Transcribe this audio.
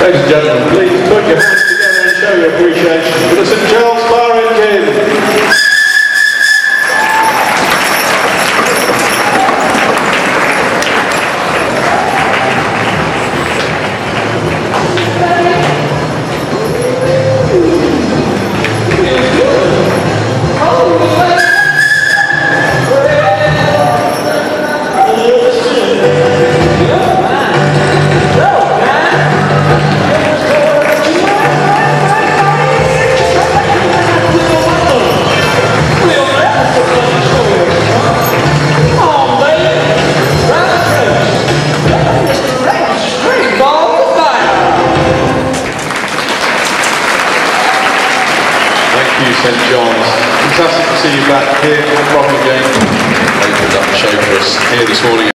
Ladies and gentlemen, please put your hands together and show your appreciation for the St Giles Claret team. St John's. Fantastic to see you back here at Brockham again. Opened up the show for us here this morning.